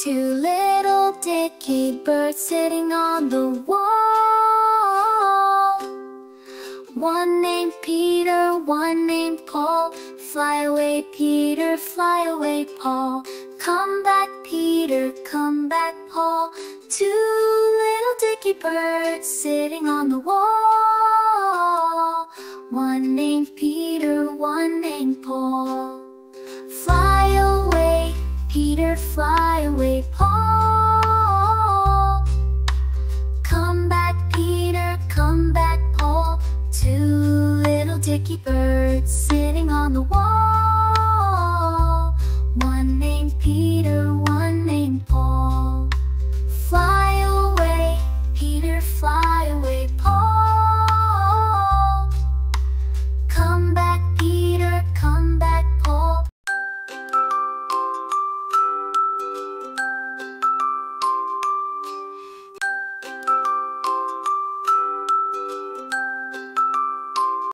Two little Dicky birds sitting on the wall. One named Peter, one named Paul. Fly away, Peter, fly away, Paul. Come back, Peter, come back, Paul. Two little Dicky birds sitting on the wall. One named Peter, one named Paul. Fly away, Peter, fly away, Paul. Come back, Peter, come back, Paul. Two little Dicky birds sitting on the wall. One named Peter, one named Paul.